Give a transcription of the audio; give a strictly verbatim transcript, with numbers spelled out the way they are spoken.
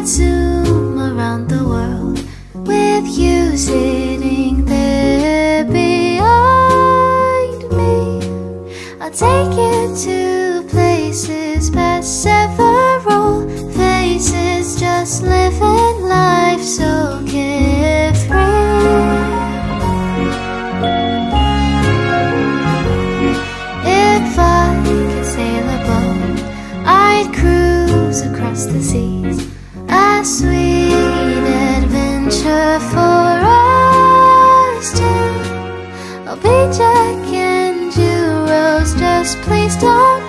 zoom around the world with you sitting there behind me. I'll take you to places past several faces, just living life so carefree. If I could sail a boat, I'd cruise across the seas, a sweet adventure for us two. I'll be Jack and you, Rose, just please don't